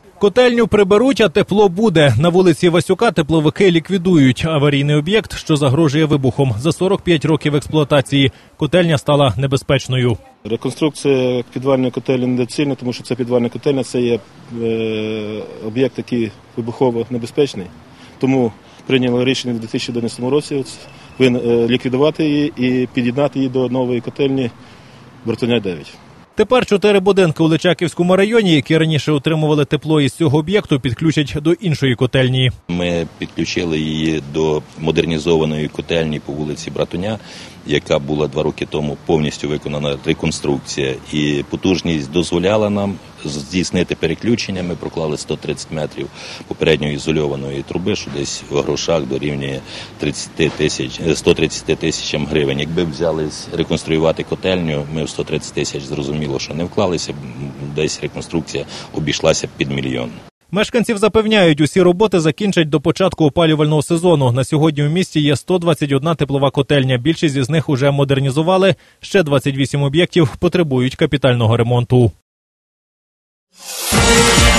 Котельню приберуть, а тепло буде. На вулиці Васюка тепловики ліквідують аварійний об'єкт, що загрожує вибухом. За 45 років експлуатації котельня стала небезпечною. Реконструкція підвальної котельні недоцільна, тому що це підвальна котельня, це є об'єкт, який вибухово небезпечний. Тому прийняли рішення в 2011 році ліквідувати її і під'єднати її до нової котельні Братуня 9. Тепер 4 будинки у Личаківському районі, які раніше отримували тепло із цього об'єкту, підключать до іншої котельні. Ми підключили її до модернізованої котельні по вулиці Братуня, яка була 2 роки тому повністю виконана реконструкція. І потужність дозволяла нам здійснити переключення. Ми проклали 130 метрів попередньо ізольованої труби, що десь в грошах дорівнює 130 тисячам гривень. Якби взялись реконструювати котельню, ми в 130 тисяч зрозуміло, що не вклалися, десь реконструкція обійшлася під 1 мільйон. Мешканців запевняють, усі роботи закінчать до початку опалювального сезону. На сьогодні у місті є 121 теплова котельня. Більшість із них уже модернізували. Ще 28 об'єктів потребують капітального ремонту.